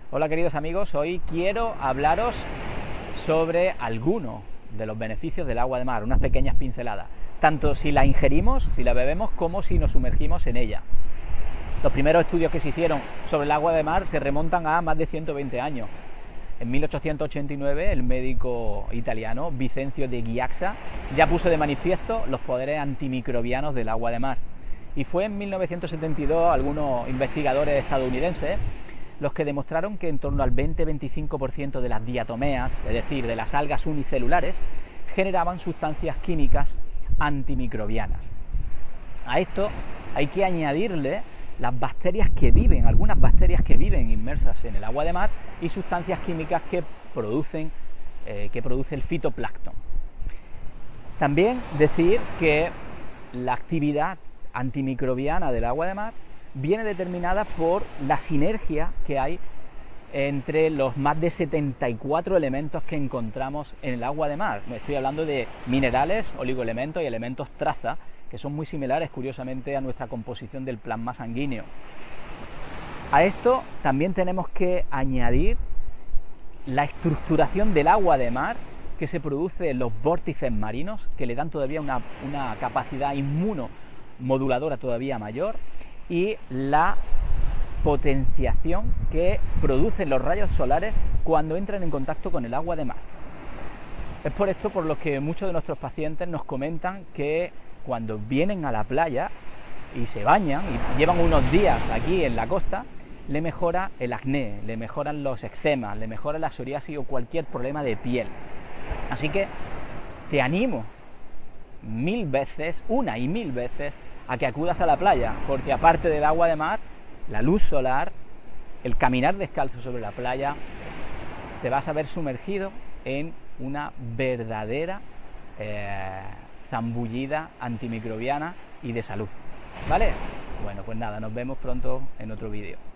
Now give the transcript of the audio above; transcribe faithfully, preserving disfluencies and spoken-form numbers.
Hola queridos amigos, hoy quiero hablaros sobre algunos de los beneficios del agua de mar, unas pequeñas pinceladas, tanto si la ingerimos, si la bebemos, como si nos sumergimos en ella. Los primeros estudios que se hicieron sobre el agua de mar se remontan a más de ciento veinte años. En mil ochocientos ochenta y nueve el médico italiano Vincenzo de Giaxa ya puso de manifiesto los poderes antimicrobianos del agua de mar. Y fue en mil novecientos setenta y dos algunos investigadores estadounidenses los que demostraron que en torno al veinte a veinticinco por ciento de las diatomeas, es decir, de las algas unicelulares, generaban sustancias químicas antimicrobianas. A esto hay que añadirle las bacterias que viven, algunas bacterias que viven inmersas en el agua de mar y sustancias químicas que producen, eh, que produce el fitoplancton. También decir que la actividad antimicrobiana del agua de mar viene determinada por la sinergia que hay entre los más de setenta y cuatro elementos que encontramos en el agua de mar. Estoy hablando de minerales, oligoelementos y elementos traza, que son muy similares, curiosamente, a nuestra composición del plasma sanguíneo. A esto también tenemos que añadir la estructuración del agua de mar que se produce en los vórtices marinos, que le dan todavía una, una capacidad inmunomoduladora todavía mayor, y la potenciación que producen los rayos solares cuando entran en contacto con el agua de mar. Es por esto por lo que muchos de nuestros pacientes nos comentan que cuando vienen a la playa y se bañan y llevan unos días aquí en la costa, le mejora el acné, le mejoran los eczemas, le mejora la psoriasis o cualquier problema de piel. Así que te animo mil veces, una y mil veces, a que acudas a la playa, porque aparte del agua de mar, la luz solar, el caminar descalzo sobre la playa, te vas a ver sumergido en una verdadera eh, zambullida antimicrobiana y de salud. ¿Vale? Bueno, pues nada, nos vemos pronto en otro vídeo.